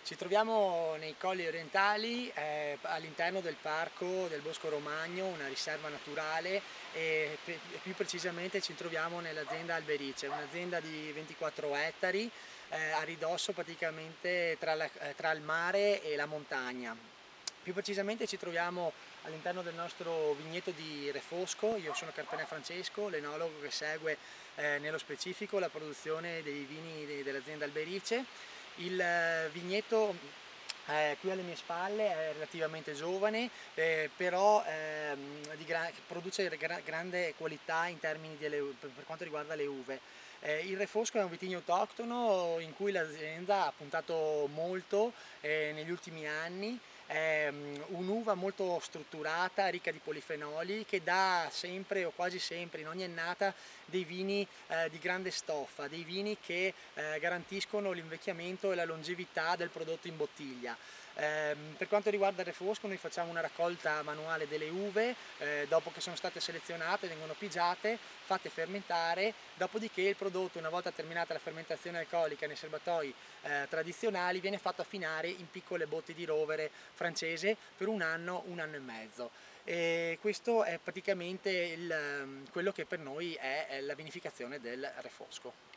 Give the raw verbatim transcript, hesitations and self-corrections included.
Ci troviamo nei Colli Orientali, eh, all'interno del parco del Bosco Romagno, una riserva naturale, e pe- più precisamente ci troviamo nell'azienda Alberice, un'azienda di ventiquattro ettari, eh, a ridosso praticamente tra, la- eh, tra il mare e la montagna. Più precisamente ci troviamo all'interno del nostro vigneto di Refosco. Io sono Carpena Francesco, l'enologo che segue eh, nello specifico la produzione dei vini de- dell'azienda Alberice. Il eh, vigneto eh, qui alle mie spalle è relativamente giovane, eh, però ehm, di gra- produce gra- grande qualità in termini delle, per per quanto riguarda le uve. Eh, il Refosco è un vitigno autoctono in cui l'azienda ha puntato molto eh, negli ultimi anni. È mm, un'uva molto strutturata, ricca di polifenoli, che dà sempre o quasi sempre in ogni annata dei vini eh, di grande stoffa, dei vini che eh, garantiscono l'invecchiamento e la longevità del prodotto in bottiglia. Eh, per quanto riguarda il Refosco, noi facciamo una raccolta manuale delle uve, eh, dopo che sono state selezionate vengono pigiate, fatte fermentare, dopodiché il prodotto, una volta terminata la fermentazione alcolica nei serbatoi eh, tradizionali, viene fatto affinare in piccole botti di rovere francese per un anno, un anno e mezzo. E questo è praticamente il, quello che per noi è la vinificazione del Refosco.